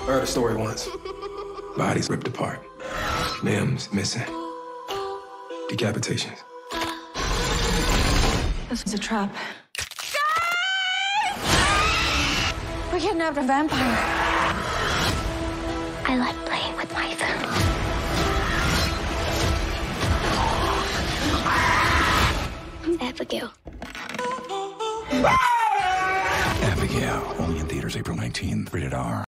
I heard a story once. Bodies ripped apart. Limbs missing. Decapitations. This was a trap. We're getting after a vampire. I like playing with my food. Abigail. Abigail, only in theaters April 19th, rated R.